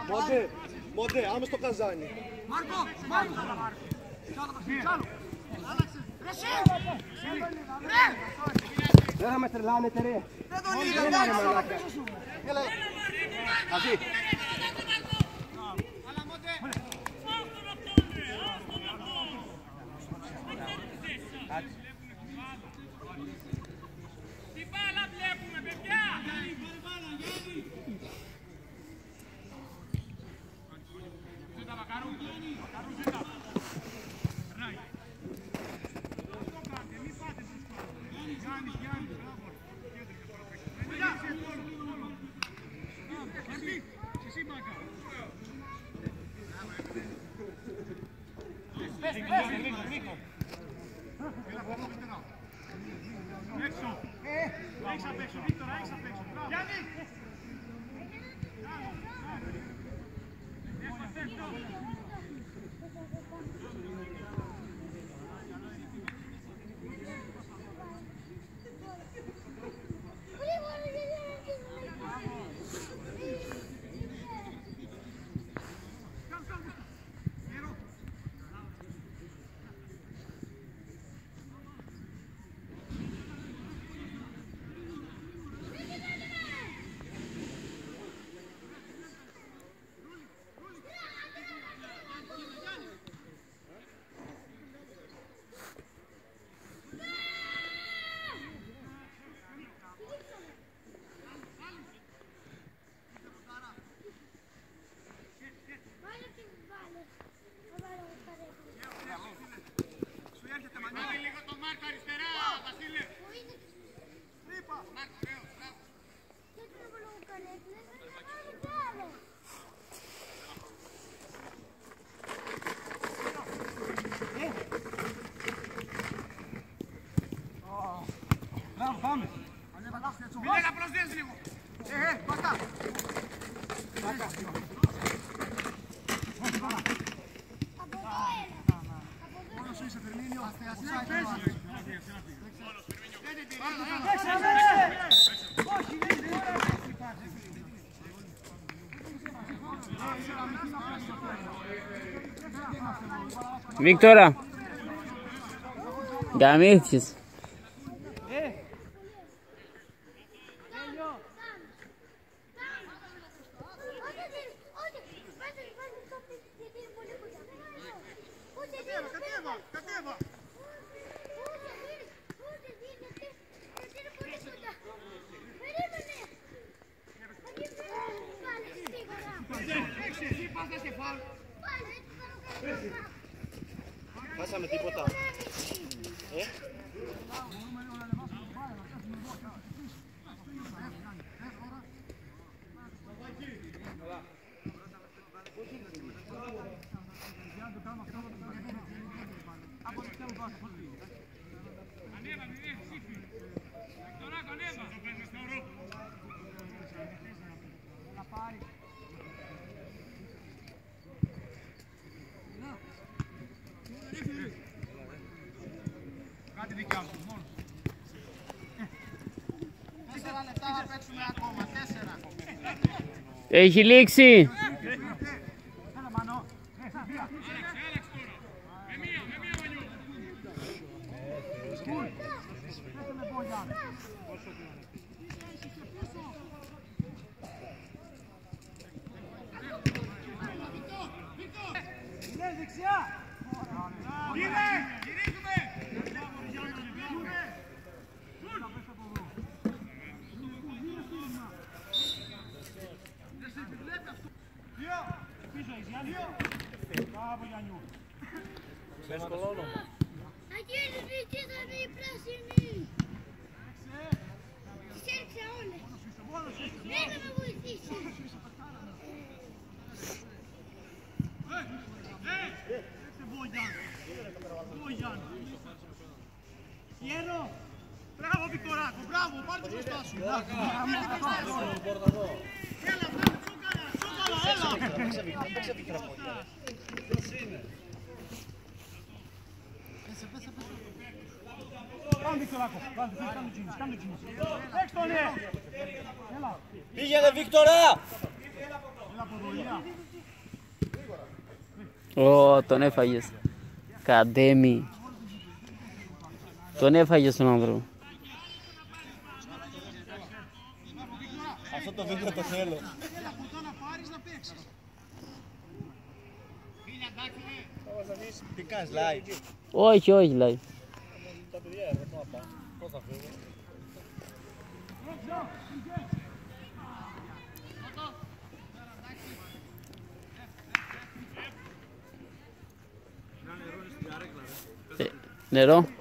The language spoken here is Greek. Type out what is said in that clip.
Μοντέ, άμεσα στο καζάνι. Μάρκο! Τσάλο! Άλλαξε! Ρε εσύ! Ρε! Δεν θα με τρελάνετε ρε. Δεν τον είδα, εντάξει! Έλα. Μαζί. Τι μπάλα βλέπουμε, παιδιά! Ζήτα Μακαρού, ζήτα. Περνάει. Αυτό κάντε, μη πάτε μπροστά. Γιάννης, μπράβο. Εσύ Μάκα. Νίκο. Έξω. Έχεις απ' έξω, Βίκτορα, έχεις απ' έξω. Γιάννη! Πάμε! Μιλέγα προσδίες λίγο! Μπαστά! Μόνος σου είσαι Φερμίνιο! Βίκτορα! Γαμήθηκες! Κατέβα! Χάσαμε τίποτα. Κάτι δικιά μου, μόνος. 4 λεπτά θα παίξουμε ακόμα, 4. Έχει λήξει! Έλα Μανώ. Είναι δεξιά! Είναι! Γυρίζουμε! Πίσω έχεις Γιάννη. Μπράβο Γιάννιου. Πες το όνομα. Αγγέλη ήταν η πράσινη. Τις έριξα όλες. Δεν θα με βοηθήσει. Ιέρο! Μπράβο Βικτοράκο, μπράβο, πάρτε μπροστά σου. Έλα, τσόκαλα, Παίξε πικρά πόδια. Ποιος είναι? Πέσε. Πάμε Βικτοράκο, κάνε το τζίνις. Παίξ' τον, Έλα. Πήγαινε Βίκτορα! Έλα από εδώ. Ω, τον έφαγες. Καντέμι. Τον έφαγες τον άνθρωπο. Αυτό το βίντεο το θέλω. Από εδώ να πάρεις να παίξεις. Τι κάνεις, like. Όχι, όχι, λέει. Τα παιδιά εδώ πού θα πάνε. Πώς θα φύγω. Νερό.